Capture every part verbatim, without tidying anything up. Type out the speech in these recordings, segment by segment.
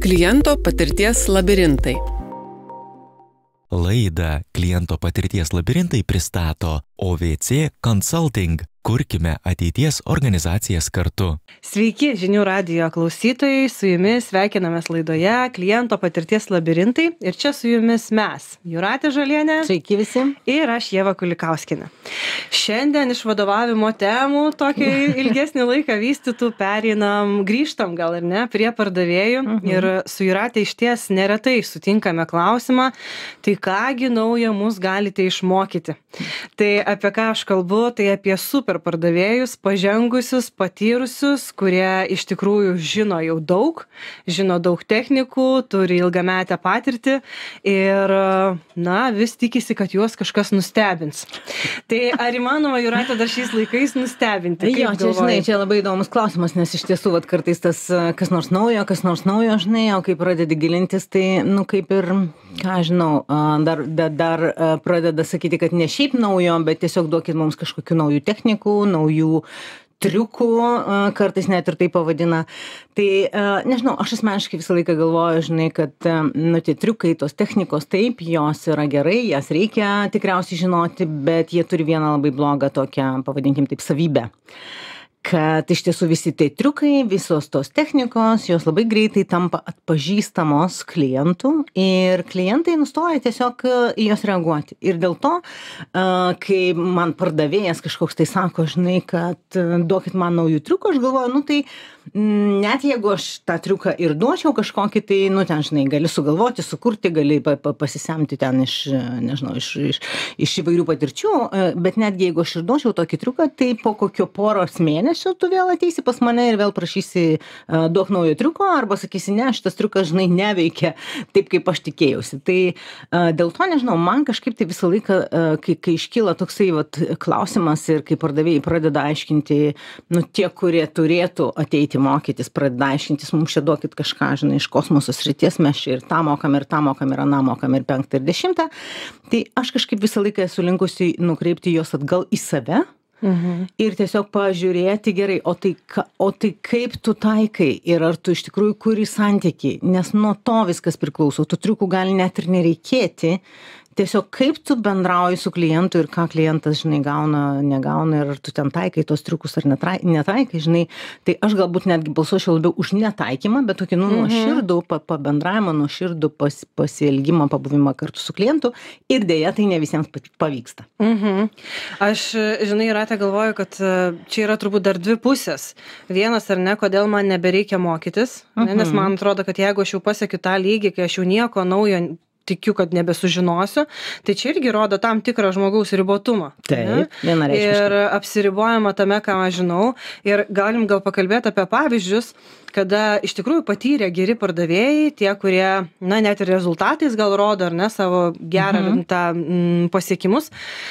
Kliento patirties labirintai. Laidą Kliento patirties labirintai pristato O V C Consulting. Kurkime ateities organizacijas kartu. Sveiki, žinių radijo klausytojai, su jumis sveikinamės laidoje Kliento patirties labirintai ir čia su jumis mes, Jūratė Žalienė. Sveiki visi. Ir aš, Ieva Kulikauskienė. Šiandien iš vadovavimo temų tokį ilgesnį laiką vystytų pereinam, grįžtam gal ir ne, prie pardavėjų. Mhm. Ir su Jūratė išties neretai sutinkame klausimą, tai kągi naujo mus galite išmokyti. Tai apie ką aš kalbu, tai apie super pardavėjus, pažengusius, patyrusius, kurie iš tikrųjų žino jau daug, žino daug technikų, turi ilgametę patirtį ir, na, vis tikisi, kad juos kažkas nustebins. Tai ar įmanoma, Jūratė, dar šiais laikais nustebinti? Jo, čia, žinai, čia labai įdomus klausimas, nes iš tiesų, vat, kartais tas kas nors naujo, kas nors naujo, žinai, o kai pradedi gilintis, tai, nu, kaip ir, ką žinau, dar, dar, dar pradeda sakyti, kad ne šiaip naujo, bet tiesiog duokit mums kažkokių naujų technikų, naujų triukų, kartais net ir tai pavadina. Tai, nežinau, aš asmeniškai visą laiką galvoju, žinai, kad, nu, tie triukai, tos technikos, taip, jos yra gerai, jas reikia tikriausiai žinoti, bet jie turi vieną labai blogą tokią, pavadinkim taip, savybę. Kad iš tiesų visi tai triukai, visos tos technikos, jos labai greitai tampa atpažįstamos klientų ir klientai nustoja tiesiog į jos reaguoti. Ir dėl to, kai man pardavėjas kažkoks tai sako, žinai, kad duokit man naujų triukų, aš galvoju, nu tai net jeigu aš tą triuką ir duočiau kažkokį, tai, nu ten, žinai, gali sugalvoti, sukurti, gali pa, pa, pasisemti ten iš, nežinau, iš, iš, iš įvairių patirčių, bet netgi jeigu aš ir duočiau tokį triuką, tai po kokio poros mėnesių tu vėl ateisi pas mane ir vėl prašysi uh, duok naujo triuko, arba sakysi, ne, šitas triukas, žinai, neveikia taip, kaip aš tikėjausi. Tai uh, dėl to, nežinau, man kažkaip tai visą laiką, uh, kai, kai iškyla toksai vat, klausimas ir kai pardavėjai pradeda aiškinti, nu, tie, kurie turėtų ateiti mokytis, pradeda aiškintis, mums čia duokit kažką, žinai, iš kosmoso srities, mes čia ir tą mokam, ir tą mokam, ir aną mokam, ir penktą, ir dešimtą. Tai aš kažkaip visą laiką esu linkusi nukreipti juos atgal į save. Mhm. Ir tiesiog pažiūrėti gerai, o tai, ka, o tai kaip tu taikai ir ar tu iš tikrųjų kuri santykį, nes nuo to viskas priklauso, tų triukų gali net ir nereikėti, tiesiog kaip tu bendrauji su klientu ir ką klientas, žinai, gauna, negauna ir ar tu ten taikai tos triukus ar netaikai, žinai, tai aš galbūt netgi balsuočiau labiau už netaikymą, bet tokį, nu, nuo širdų, pa, pabendravimą, nuo širdų pas, pasielgimą, pabuvimą kartu su klientu ir dėja tai ne visiems pavyksta. Mhm. Aš, žinai, Jūratė, galvoju, kad čia yra turbūt dar dvi pusės. Vienas ar ne, kodėl man nebereikia mokytis, mhm. ne, nes man atrodo, kad jeigu aš jau pasiekiu tą lygį, kai aš jau nieko naujo tikiu, kad nebesužinosiu, tai čia irgi rodo tam tikrą žmogaus ribotumą. Taip, vienareikšmiškai. Ir apsiribojama tame, ką aš žinau. Ir galim gal pakalbėti apie pavyzdžius, kada iš tikrųjų patyrė geri pardavėjai, tie, kurie, na, net ir rezultatais gal rodo, ar ne, savo gerą mhm. tą m, pasiekimus,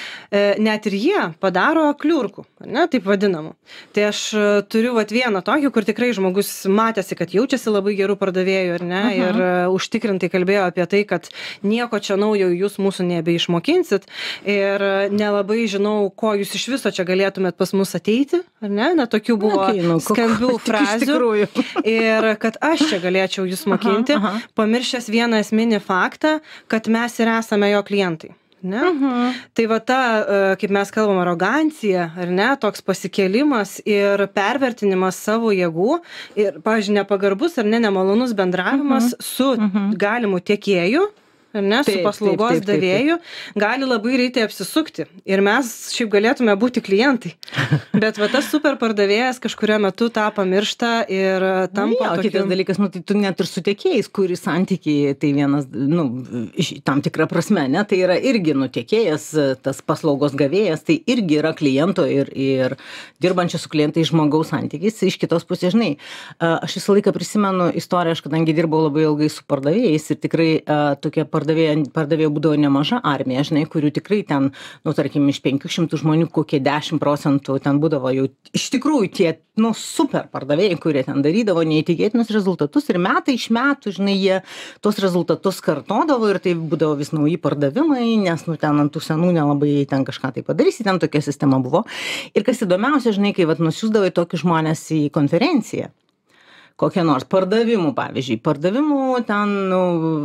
e, net ir jie padaro kliurkų, ar ne, taip vadinamų. Tai aš turiu vat vieną tokį, kur tikrai žmogus matėsi, kad jaučiasi labai gerų pardavėjų, ar ne, mhm. ir uh, užtikrintai kalbėjo apie tai, kad nieko čia naujo jūs mūsų nebeišmokinsit ir nelabai žinau, ko jūs iš viso čia galėtumėt pas mus ateiti, ar ne, na, tokių buvo okay, nu, skambių frazių. Ir kad aš čia galėčiau jūs mokinti, aha, aha. pamiršęs vieną esminį faktą, kad mes ir esame jo klientai. Ne? Uh-huh. Tai va ta, kaip mes kalbam, arogancija, ar ne, toks pasikėlimas ir pervertinimas savo jėgų ir, pavyzdžiui, nepagarbus ar ne, nemalonus bendravimas uh-huh. su uh-huh. galimu tiekėju, ar ne, taip, su paslaugos taip, taip, davėju, taip, taip. Gali labai greitai apsisukti. Ir mes šiaip galėtume būti klientai. Bet va tas super pardavėjas kažkurio metu tą pamiršta ir tampa ja, tokiu... Kitas dalykas, nu, tai tu net ir su tiekėjais, kuri santykiai, tai vienas, nu, tam tikrą prasme, ne, tai yra irgi, nu, tiekėjas, tas paslaugos gavėjas, tai irgi yra kliento ir, ir dirbančio su klientai žmogaus santykiais. Iš kitos pusės, žinai, aš visą laiką prisimenu istoriją, aš kadangi dirbau labai ilgai su pardavėjais ir tikrai tokie pardavėjai pardavėjų būdavo nemaža armija, žinai, kurių tikrai ten, nu, tarkim, iš penkių šimtų žmonių kokie dešimt procentų ten būdavo jau iš tikrųjų tie, nu, super pardavėjai, kurie ten darydavo neįtikėtinus rezultatus ir metai iš metų, žinai, jie tos rezultatus kartodavo ir tai būdavo vis nauji pardavimai, nes, nu, ten ant tų senų nelabai ten kažką tai padarysi, ten tokia sistema buvo. Ir kas įdomiausia, žinai, kai vat nusiųsdavai tokius žmonės į konferenciją, kokia nors pardavimų, pavyzdžiui, pardavimų ten, nu,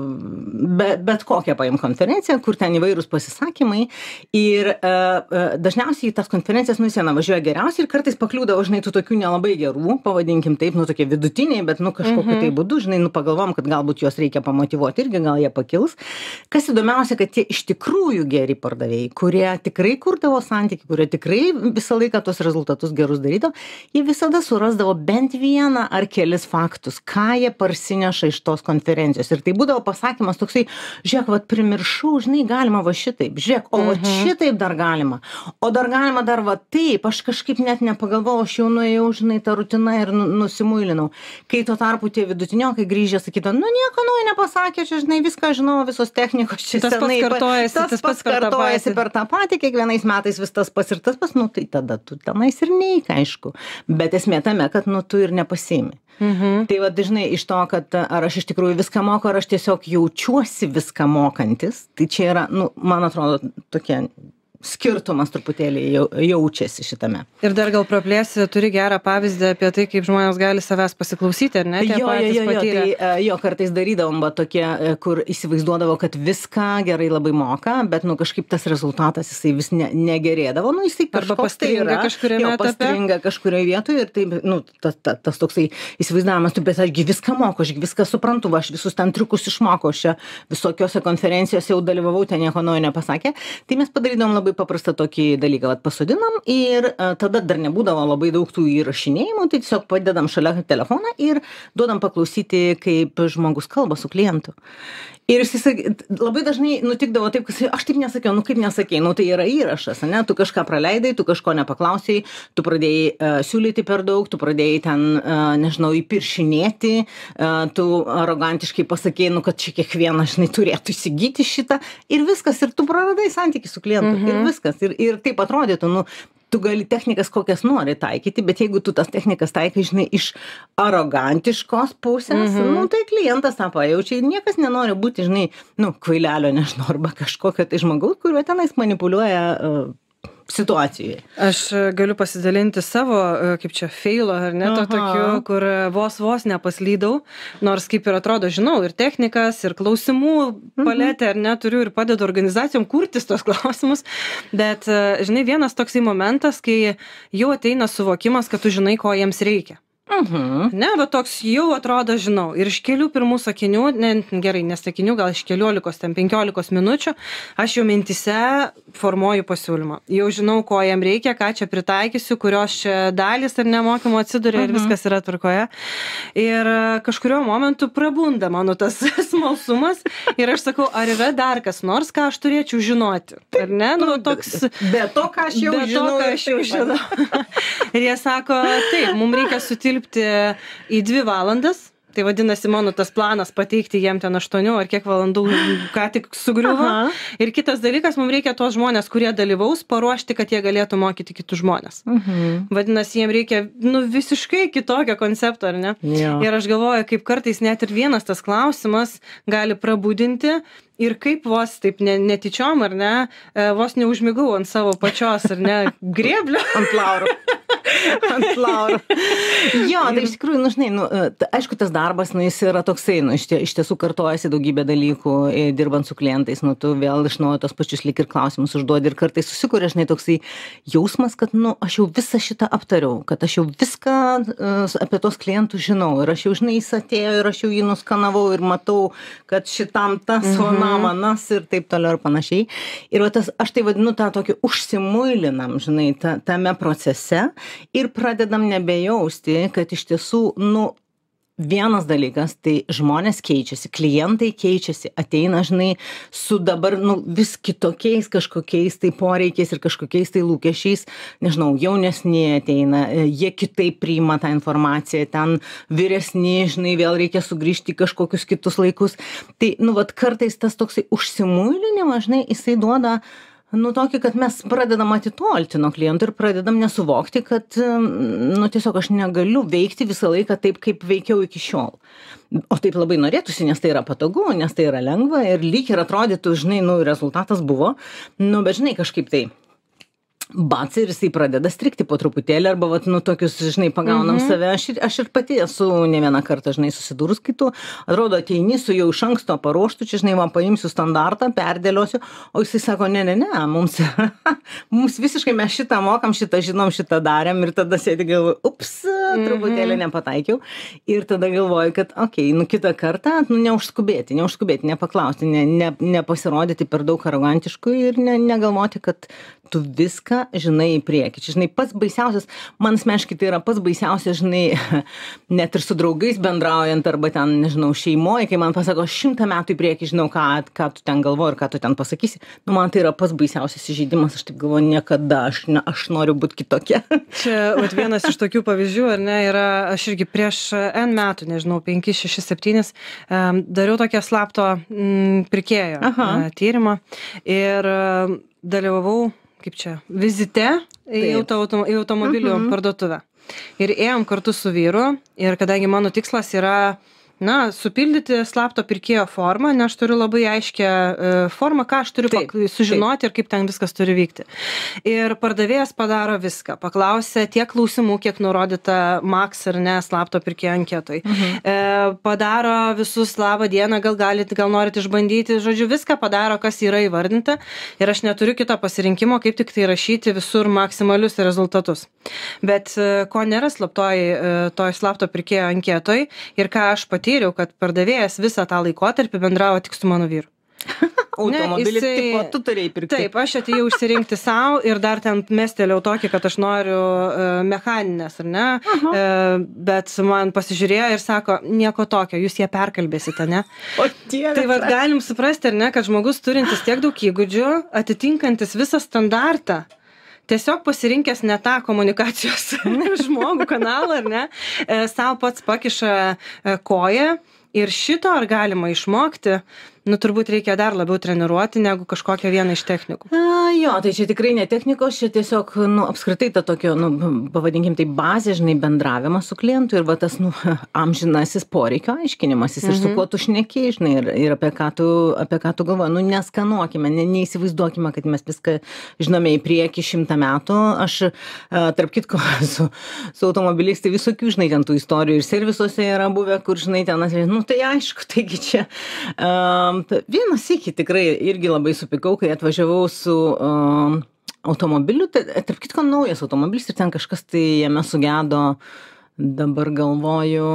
be, bet kokią paim konferenciją, kur ten įvairūs pasisakymai ir uh, dažniausiai tas konferencijas, nu, viena važiuoja geriausiai ir kartais pakliūdavo, žinai, tų tokių nelabai gerų, pavadinkim taip, nu, tokie vidutiniai, bet, nu, kažkokiu mm -hmm. tai būdu, žinai, nu, pagalvom, kad galbūt juos reikia pamotyvuoti irgi, gal jie pakils. Kas įdomiausia, kad tie iš tikrųjų geri pardavėjai, kurie tikrai kurdavo santykį, kurie tikrai visą laiką tos rezultatus gerus darydavo, jie visada surasdavo bent vieną ar kelis faktus, ką jie parsineša iš tos konferencijos. Ir tai būdavo pasakymas toksai, žiūrėk, vat primiršau, žinai, galima va šitaip, žiūrėk, o va šitaip dar galima, o dar galima dar va taip, aš kažkaip net nepagalvojau, aš jau nuėjau, žinai, tą rutiną ir nusimuilinau. Kai tuo tarpu tie vidutiniokai grįžę sakytų, nu nieko naujo nepasakė, čia, žinai, viską žinau, visos technikos čia tas senai. Tas kartojasi, tas, tas pats kartojasi per tą patį, kiekvienais metais vis tas pats ir tas pats, nu tai tada tu tenais ir neik, aišku. Bet esmė tame, kad nu tu ir nepasiimi. Mhm. Tai va, dažnai iš to, kad ar aš iš tikrųjų viską moku, ar aš tiesiog jaučiuosi viską mokantis, tai čia yra, nu, man atrodo, tokie skirtumas truputėlį jau, jaučiasi šitame. Ir dar gal praplėsi, turi gerą pavyzdį apie tai, kaip žmonės gali savęs pasiklausyti, ar ne? Jo, jo, jo, jo, tai jo, kartais darydavom, va, tokie, kur įsivaizduodavo, kad viską gerai labai moka, bet, nu, kažkaip tas rezultatas jisai vis ne, negerėdavo, nu, jisai kažkoks tai yra, kažkuriame etape. Pastringa kažkurioje vietoje ir tai, nu, tas, tas, tas toksai įsivaizdavimas, tu, bet ašgi viską moku, ašgi viską suprantu, va, aš visus ten triukus išmokau, aš čia visokiose konferencijose jau dalyvavau, ten nieko naujo nepasakė, tai mes padarydavom labai paprastą tokį dalyką, vat pasodinam ir a, tada dar nebūdavo labai daug tų įrašinėjimų, tai tiesiog padedam šalia telefoną ir duodam paklausyti, kaip žmogus kalba su klientu. Ir jis labai dažnai nutikdavo taip, kad aš taip nesakiau, nu kaip nesakei, nu tai yra įrašas, ne, tu kažką praleidai, tu kažko nepaklausai, tu pradėjai uh, siūlyti per daug, tu pradėjai ten, uh, nežinau, įpiršinėti, uh, tu arogantiškai pasakėjai, nu kad čia kiekvienas, žinai, turėtų įsigyti šitą ir viskas, ir tu praradai santykį su klientu, mhm. ir viskas, ir, ir taip atrodytų, nu, tu gali technikas kokias nori taikyti, bet jeigu tu tas technikas taikai, žinai, iš arogantiškos pusės, mm-hmm. nu, tai klientas tą pajaučia, niekas nenori būti, žinai, nu, kvailelio, nežinau, arba kažkokio tai žmogaus, kuriuo tenais manipuliuoja uh, situacijoje. Aš galiu pasidalinti savo, kaip čia, feilo, ar ne, to tokiu, kur vos vos nepaslydau, nors kaip ir atrodo, žinau, ir technikas, ir klausimų paletę, ar ne, turiu ir padedu organizacijom kurtis tos klausimus, bet, žinai, vienas toksai momentas, kai jau ateina suvokimas, kad tu žinai, ko jiems reikia. Mhm. Ne, bet toks jau atrodo, žinau, ir iš kelių pirmų sakinių, ne, gerai, nesakinių, gal iš keliolikos, ten penkiolikos minučių, aš jau mintise formuoju pasiūlymą. Jau žinau, ko jam reikia, ką čia pritaikysiu, kurios čia dalys ar nemokymo atsiduria mhm. ir viskas yra tvarkoje. Ir kažkurio momentu prabunda mano tas smalsumas ir aš sakau, ar yra dar kas nors, ką aš turėčiau žinoti, ar ne? Nu, toks, be to, ką aš jau be žinau. To, ką aš jau žinau. Ir jie sako, taip, mums reikia sutilpti į dvi valandas, tai vadinasi mano tas planas pateikti jiem ten aštuonių ar kiek valandų ką tik sugriuvo. Aha. Ir kitas dalykas, mums reikia tos žmonės, kurie dalyvaus, paruošti, kad jie galėtų mokyti kitus žmonės. Mhm. Vadinasi, jiem reikia nu, visiškai kitokio koncepto, ar ne? Jo. Ir aš galvoju, kaip kartais net ir vienas tas klausimas gali prabudinti ir kaip vos taip ne, netyčiom, ar ne, vos neužmigau ant savo pačios, ar ne, grėblio. Ant laurų. Ant laurų. Jo, tai iš tikrųjų, nu, žinai, nu, aišku, tas darbas, nu, jis yra toksai, nu, iš, tie, iš tiesų kartojasi daugybė dalykų, dirbant su klientais, nu, tu vėl iš naujo tos pačius lyg ir klausimus užduodi ir kartais susikuria, žinai, toksai jausmas, kad, nu, aš jau visą šitą aptariau, kad aš jau viską uh, apie tos klientus žinau ir aš jau, žinai, jis atėjo ir aš jau jį nuskanavau ir matau, kad šitam tas, mhm. o namanas ir taip toliau ir panašiai. Ir va, tas, aš tai vadinu tą tokį užsimuilinam, žinai, ta, tame procese ir pradedam nebejausti, kad iš tiesų, nu, vienas dalykas, tai žmonės keičiasi, klientai keičiasi, ateina, žinai, su dabar, nu, vis kitokiais kažkokiais tai poreikiais ir kažkokiais tai lūkesčiais, nežinau, jaunesni ateina, jie kitaip priima tą informaciją, ten vyresni, žinai, vėl reikia sugrįžti į kažkokius kitus laikus. Tai, nu, vat kartais tas toksai užsimuilinimas, žinai, jisai duoda nu, tokį, kad mes pradedam atitolti nuo klientų ir pradedam nesuvokti, kad, nu, tiesiog aš negaliu veikti visą laiką taip, kaip veikiau iki šiol. O taip labai norėtųsi, nes tai yra patogu, nes tai yra lengva ir lyg ir atrodytų, žinai, nu, rezultatas buvo, nu, bet žinai, kažkaip tai bats ir jisai pradeda strigti po truputėlį arba vat, nu, tokius, žinai, pagaunam mhm. save. Aš ir, aš ir pati esu ne vieną kartą, žinai, susidūrus, kai tu, atrodo, ateini su jau iš anksto paruoštų, čia, žinai, man paimsiu standartą, perdėliosiu, o jisai sako, ne, ne, ne, mums, mums visiškai mes šitą mokam, šitą žinom, šitą darėm ir tada sėdi galvoju, ups, truputėlį Mhm. nepataikiau ir tada galvoju, kad, okei, okay, nu, kitą kartą, nu, neužskubėti, neužskubėti, nepaklausti, ne, ne, nepasirodyti per daug arogantiškų ir ne, negalvoti, kad tu viską žinai į priekį. Čia, žinai, pats baisiausias, man asmeniškai tai yra pats baisiausias, žinai, net ir su draugais bendraujant arba ten, nežinau, šeimoje, kai man pasako, šimtą metų į priekį žinau, ką, ką tu ten galvoji ir ką tu ten pasakysi. Nu, man tai yra pats baisiausias įžeidimas, aš taip galvoju, niekada, aš, ne, aš noriu būti kitokia. Čia vat, vienas iš tokių pavyzdžių, ar ne, yra, aš irgi prieš N metų, nežinau, penki, šeši, septyni, um, dariau tokią slapto mm, pirkėjo uh, tyrimą ir uh, dalyvavau kaip čia, vizite į, auto, auto, į automobilių mhm. parduotuvę. Ir ėjom kartu su vyru ir kadangi mano tikslas yra, na, supildyti slapto pirkėjo formą, nes aš turiu labai aiškę uh, formą, ką aš turiu taip, pak, sužinoti taip. ir kaip ten viskas turi vykti. Ir pardavėjas padaro viską. Paklausė tiek klausimų, kiek nurodyta Max ar ne slapto pirkėjo anketoj. Mhm. E, padaro visus labą dieną, gal galit, gal norit išbandyti. Žodžiu, viską padaro, kas yra įvardinta. Ir aš neturiu kito pasirinkimo, kaip tik tai rašyti visur maksimalius rezultatus. Bet e, ko nėra slaptoj, e, toj slapto pirkėjo anketoj ir ką aš pati kad pardavėjas visą tą laikotarpį bendravo tik su mano vyru. Automobilis, jisai... tipo, tu turėjai pirkti. Taip, aš atėjau išsirinkti savo ir dar ten mestelėjau tokį, kad aš noriu uh, mechaninės, ar ne? Uh, bet man pasižiūrėjo ir sako, nieko tokio, jūs ją perkalbėsite, ne? O dieve. Tai vad galim suprasti, ar ne, kad žmogus turintis tiek daug įgūdžių, atitinkantis visą standartą, tiesiog pasirinkęs ne tą komunikacijos žmogų kanalą, ar ne, e, savo pats pakiša e, koją ir šito ar galima išmokti, nu turbūt reikia dar labiau treniruoti negu kažkokią vieną iš technikų. A, jo, tai čia tikrai ne technikos, čia tiesiog, nu, apskritai ta tokio, nu, pavadinkim tai bazė, žinai, bendravimas su klientu ir va tas, nu, amžinasis poreikio aiškinimasis mhm. ir su kuo tu šneki, žinai, ir, ir apie ką tu, apie ką tu galvoji, nu, neskanuokime, ne, neįsivaizduokime, kad mes viską žinome į priekį šimtą metų. Aš, a, tarp kitko, su, su automobiliais, tai visokių, žinai, ten tų istorijų ir servisuose yra buvę, kur, žinai, ten, nu, tai aišku, taigi čia, a, vieną sykį tikrai irgi labai supykau, kai atvažiavau su uh, automobiliu, tai tarp kitko naujas automobilis ir ten kažkas tai jame sugedo, dabar galvoju,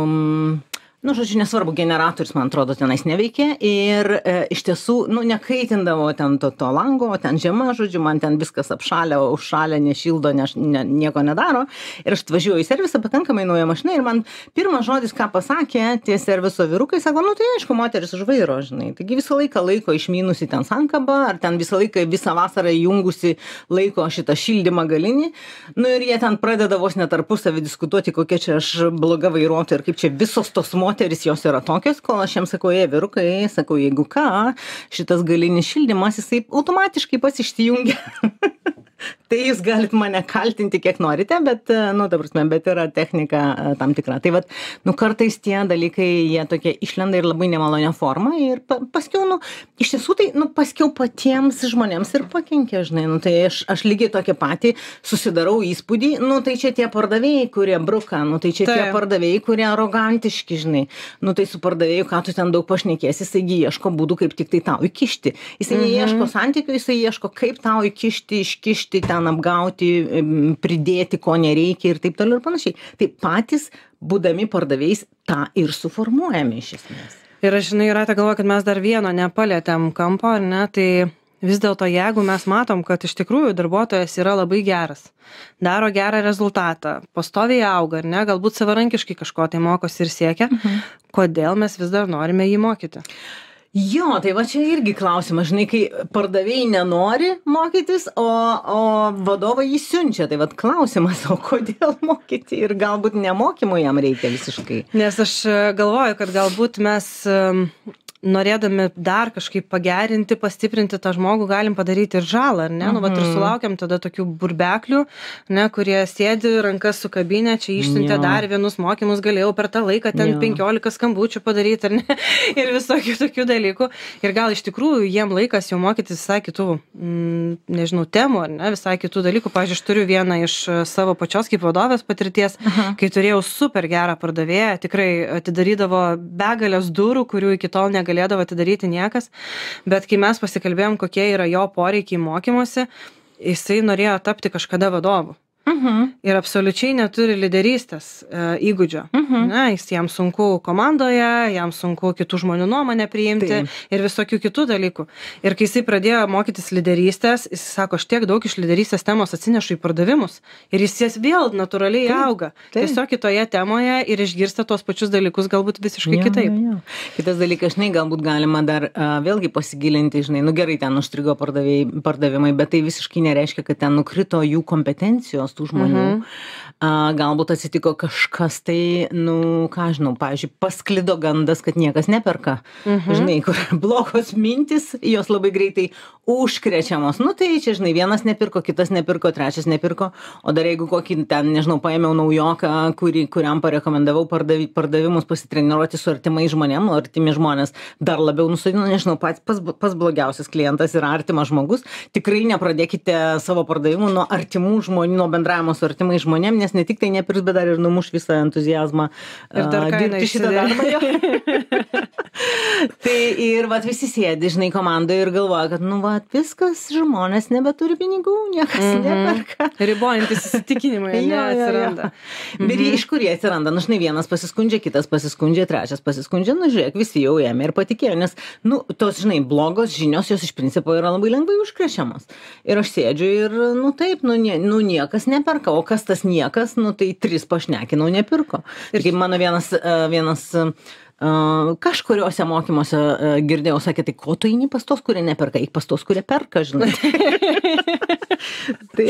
nu, žodžiu, nesvarbu, generatorius, man atrodo, tenais neveikė ir e, iš tiesų, nu, nekaitindavo ten to, to lango, ten žiema, žodžiu, man ten viskas apšalė, užšalė, nešildo, ne, ne, nieko nedaro ir aš atvažiuoju į servisą, pakankamai nauja mašina ir man pirmas žodis, ką pasakė tie serviso vyrukai, sako, nu, tai aišku, moteris už vairo, žinai, taigi visą laiką laiko išminusi ten sankabą, ar ten visą laiką, visą vasarą įjungusi laiko šitą šildymą galinį, nu ir jie ten pradeda vos netarpusavį diskutuoti, kokia čia aš bloga vairuotoja ir kaip čia visos tos moteris jos yra tokios, kol aš jiems sakau, jie vyrukai, sakau, jeigu ką, šitas galinis šildymas, jisai automatiškai pats išsijungia. Tai jūs galit mane kaltinti, kiek norite, bet, nu, ta prasme, bet yra technika tam tikra. Tai vat, nu, kartais tie dalykai, jie tokie išlenda ir labai nemalonę formą ir pa, paskiau, nu, iš tiesų tai, nu, paskiau patiems žmonėms ir pakenkia, žinai, nu, tai aš, aš lygiai tokį patį susidarau įspūdį, nu, tai čia tie pardavėjai, kurie bruka, nu, tai čia tai. Tie pardavėjai, kurie arogantiški, žinai, nu, tai su pardavėju, ką tu ten daug pašnekėsi, jisai ieško būdų, kaip tik tai tau įkišti. Jisai mhm. neieško santykių, jisai ieško, kaip tau įkišti, iškišti, ten apgauti, pridėti, ko nereikia ir taip toliau ir panašiai. Tai patys, būdami pardavėjais, tą ir suformuojame iš esmės. Ir aš, žinai, Jūrate, galvoju, kad mes dar vieno nepalietėm kampo, ar ne, tai vis dėlto, jeigu mes matom, kad iš tikrųjų darbuotojas yra labai geras, daro gerą rezultatą, pastoviai auga, ar ne, galbūt savarankiškai kažko tai mokosi ir siekia, mhm. kodėl mes vis dar norime jį mokyti? Jo, tai va čia irgi klausimas, žinai, kai pardavėjai nenori mokytis, o, o vadovai jį siunčia, tai va klausimas, o kodėl mokyti ir galbūt nemokymų jam reikia visiškai. Nes aš galvoju, kad galbūt mes norėdami dar kažkaip pagerinti, pastiprinti tą žmogų, galim padaryti ir žalą, ar ne? Nu, vat ir sulaukiam tada tokių burbeklių, ne, kurie sėdi, rankas sukabinę, čia išsiuntė dar vienus mokymus, galėjau per tą laiką ten penkiolika skambučių padaryti, ar ne? Ir visokių tokių dalykų. Ir gal iš tikrųjų jiem laikas jau mokytis visai kitų, mm, nežinau, temų, ar ne, visai kitų dalykų. Pavyzdžiui, aš turiu vieną iš savo pačios kaip vadovės patirties, Aha. kai turėjau super gerą pardavėją, tikrai atidarydavo begalės durų, kurių iki tol negalėdavo atidaryti niekas, bet kai mes pasikalbėjom, kokie yra jo poreikiai mokymosi, jisai norėjo tapti kažkada vadovu. Uh-huh. Ir absoliučiai neturi lyderystės e, įgūdžio. Uh-huh. Ne, jis jam sunku komandoje, jam sunku kitų žmonių nuomonę priimti tai. Ir visokių kitų dalykų. Ir kai jisai pradėjo mokytis lyderystės, jis sako, aš tiek daug iš lyderystės temos atsinešu į pardavimus. Ir jis jas vėl natūraliai tai. auga. Tai. Tiesiog kitoje temoje ir išgirsta tuos pačius dalykus galbūt visiškai jo, kitaip. Jo, jo. Kitas dalykas, žinai, galbūt galima dar uh, vėlgi pasigilinti, žinai, nu gerai, ten užstrigo pardavimai, bet tai visiškai nereiškia, kad ten nukrito jų kompetencijos tų žmonių. Mhm. A, galbūt atsitiko kažkas tai, nu, ką žinau, pavyzdžiui, pasklido gandas, kad niekas neperka. Mhm. Žinai, kur blogos mintis, jos labai greitai užkrečiamos. Nu, tai čia, žinai, vienas nepirko, kitas nepirko, trečias nepirko, o dar jeigu kokį ten, nežinau, paėmiau naujoką, kurį, kuriam parekomendavau pardavi, pardavimus pasitreniruoti su artimai žmonėm, o artimi žmonės dar labiau nusodino, nežinau, pats pas, pas blogiausias klientas yra artimas žmogus. Tikrai nepradėkite savo pardavimų nuo artimų žmonių, nuo bendravimo su artimai žmonėm, nes ne tik tai nepirks, bet dar ir numuš visą entuziazmą ir dar uh, dirbti šitą darbą jo. Tai ir vat visi sėdi, žinai, komandoje ir galvoja, kad nu vat viskas, žmonės nebeturi pinigų, niekas mm-hmm. neperka. Ribojantis įsitikinimai ne, atsiranda. Mm-hmm. Bet iš kur jie atsiranda? Nu, žinai, vienas pasiskundžia, kitas pasiskundžia, trečias pasiskundžia, nu žiūrėk, visi jau ėmė ir patikėjo, nes, nu, tos, žinai, blogos žinios, jos iš principo yra labai lengvai užkrešiamas. Ir aš sėdžiu ir, nu taip, nu, nie, nu niekas neperka, o kas tas niekas, nu tai tris pašnekinau, nepirko. Ir kaip mano vienas, vienas Uh, kažkuriuose mokymuose uh, girdėjau, sakė, tai ko tu eini pas tos, kurie neperka, eik pas tos, kurie perka, žinai. tai.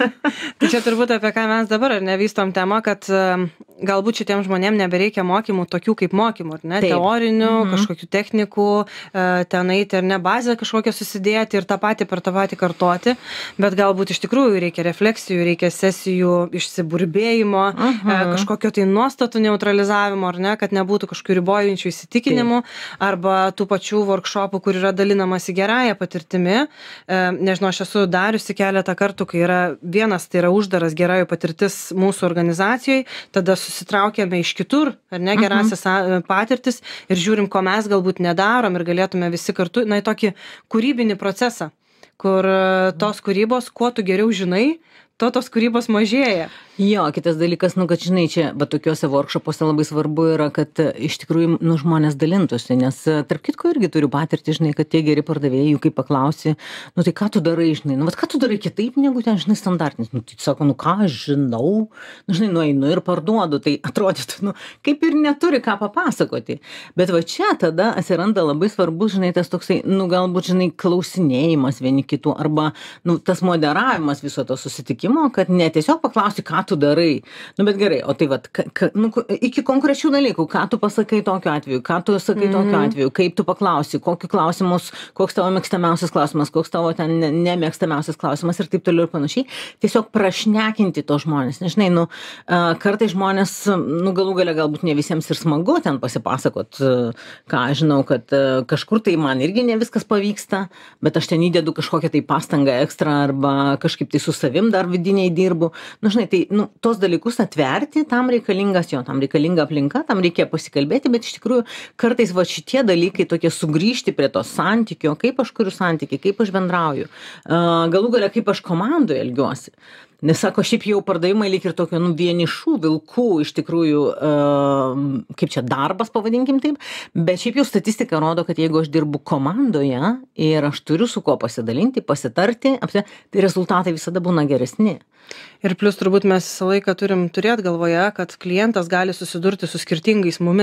tai čia turbūt apie ką mes dabar ar nevystom temą, kad uh, galbūt šitiem žmonėm nebereikia mokymų tokių kaip mokymų, ar ne, Taip. teorinių, mm-hmm. kažkokių technikų, uh, ten eiti ar ne bazę kažkokią susidėti ir tą patį per tą patį kartoti, bet galbūt iš tikrųjų reikia refleksijų, reikia sesijų išsiburbėjimo, mm-hmm. uh, kažkokio tai nuostatų neutralizavimo, ar ne, kad nebūtų kažkokių ribų įsitikinimų arba tų pačių workshopų, kur yra dalinamasi gerąją patirtimi. E, nežinau, aš esu dariusi keletą kartų, kai yra vienas, tai yra uždaras gerąjų patirtis mūsų organizacijoje, tada susitraukėme iš kitur, ar ne, gerąsias uh-huh. patirtis ir žiūrim, ko mes galbūt nedarom ir galėtume visi kartu, na, į tokį kūrybinį procesą, kur tos kūrybos, kuo tu geriau žinai, to tos kūrybos mažėja. Jo, kitas dalykas, nu, kad žinai, čia, bet tokiuose workshopuose labai svarbu yra, kad iš tikrųjų, nu, žmonės dalintųsi, nes tarp kitko irgi turiu patirtį, žinai, kad tie geri pardavėjai, jų kaip paklausi, nu, tai ką tu darai, žinai, nu, vat ką tu darai kitaip negu ten, žinai, standartinis, nu, tai sako, nu, ką aš žinau, nu, žinai, nueinu ir parduodu, tai atrodytų, nu, kaip ir neturi ką papasakoti, bet va čia tada atsiranda labai svarbus, žinai, tas toksai, nu, galbūt, žinai, klausinėjimas vieni kitų, arba, nu, tas moderavimas viso to susitikimo, kad ne tiesiog paklausti, ką tu darai. Nu, bet gerai, o tai vat, ka, ka, nu, iki konkrečių dalykų, ką tu pasakai tokiu atveju, ką tu sakai mm-hmm. tokiu atveju, kaip tu paklausi, kokiu klausimus, koks tavo mėgstamiausias klausimas, koks tavo ten nemėgstamiausias klausimas ir taip toliau ir panašiai. Tiesiog prašnekinti to žmonės. Nežinai, nu, kartai žmonės, nu, galų galia galbūt ne visiems ir smagu ten pasipasakot, ką aš žinau, kad kažkur tai man irgi ne viskas pavyksta, bet aš ten įdedu kažkokią tai pastangą ekstra arba kažkaip tai su savim dar vidiniai dirbu. Nu, žinai, tai, nu, tos dalykus atverti, tam reikalingas jo, tam reikalinga aplinka, tam reikia pasikalbėti, bet iš tikrųjų kartais va šitie dalykai tokie sugrįžti prie to santykio, kaip aš kuriu santykį, kaip aš bendrauju, galų galia kaip aš komandoje elgiuosi. Nes sako, šiaip jau pardavimai lyg ir tokio, nu, vienišų vilkų iš tikrųjų, uh, kaip čia darbas, pavadinkim taip, bet šiaip jau statistika rodo, kad jeigu aš dirbu komandoje ir aš turiu su kuo pasidalinti, pasitarti, tai rezultatai visada būna geresni. Ir plus turbūt mes visą laiką turim turėti galvoje, kad klientas gali susidurti su skirtingais mumis.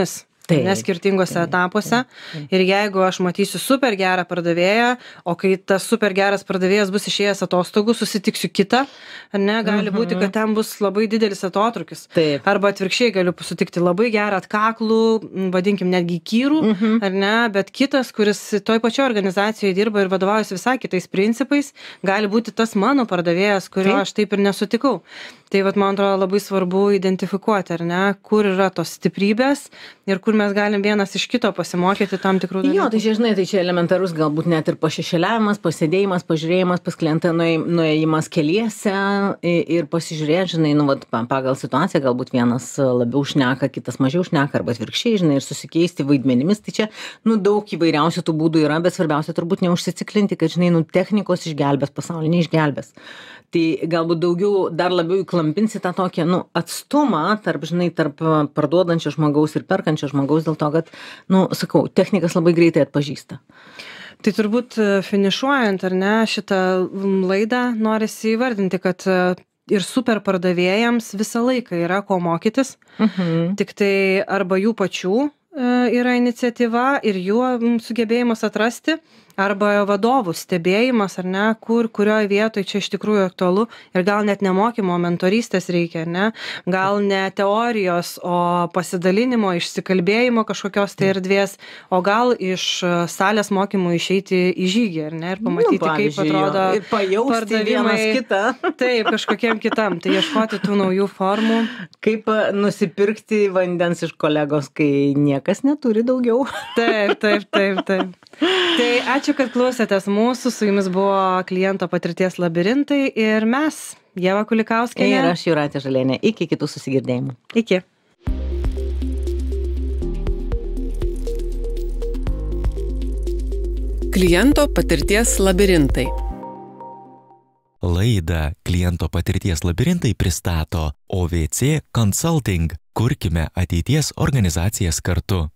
Taip, ne skirtingose taip, etapuose. Taip, taip. Ir jeigu aš matysiu super gerą pardavėją, o kai tas super geras pardavėjas bus išėjęs atostogų, susitiksiu kitą, ne, gali mhm. būti, kad ten bus labai didelis atotrukis. Taip. Arba atvirkščiai galiu sutikti labai gerą atkaklų, vadinkim netgi kyrų, mhm. ar ne, bet kitas, kuris toj pačioj organizacijoje dirba ir vadovaujasi visai kitais principais, gali būti tas mano pardavėjas, kurio taip. Aš taip ir nesutikau. Tai vat, man atrodo labai svarbu identifikuoti, ar ne, kur yra tos stiprybės ir kur mes galim vienas iš kito pasimokyti tam tikrų dalykų. Jo, tai čia, žinai, tai čia elementarus galbūt net ir pašešėliavimas, pasėdėjimas, pažiūrėjimas pas klientą, nuėjimas keliese ir pasižiūrėti, žinai, nu, vat, pagal situaciją galbūt vienas labiau šneka, kitas mažiau šneka, arba atvirkščiai, žinai, ir susikeisti vaidmenimis. Tai čia, nu, daug įvairiausių tų būdų yra, bet svarbiausia turbūt neužsiciklinti, kad, žinai, nu, technikos išgelbės, pasaulį neišgelbės. Tai galbūt daugiau, dar labiau įklampinsi tą tokį, nu, atstumą tarp, žinai, tarp parduodančio žmogaus ir perkančio žmogaus dėl to, kad, nu, sakau, technikas labai greitai atpažįsta. Tai turbūt finišuojant, ar ne, šitą laidą norisi įvardinti, kad ir super pardavėjams visą laiką yra ko mokytis, mhm. tik tai arba jų pačių yra iniciatyva ir jų sugebėjimas atrasti, arba vadovų stebėjimas, ar ne, kur, kurioje vietoje čia iš tikrųjų aktualu ir gal net nemokymo, mentorystės reikia, ne, gal ne teorijos, o pasidalinimo, išsikalbėjimo kažkokios tai erdvės, o gal iš salės mokymų išeiti į žygį, ar ne, ir pamatyti, nu, kaip atrodo ir pajausti vienas kitą. Taip, kažkokiem kitam, tai ieškoti tų naujų formų. Kaip nusipirkti vandens iš kolegos, kai niekas neturi daugiau. Taip, taip, taip, taip. Tai ačiū, kad klausėtės mūsų, su jumis buvo kliento patirties labirintai ir mes, Ieva Kulikauskienė. Ir aš Jūratė Žalienė. Iki kitų susigirdėjimų. Iki. Kliento patirties labirintai. Laidą Kliento patirties labirintai pristato O V C Consulting. Kurkime ateities organizacijas kartu.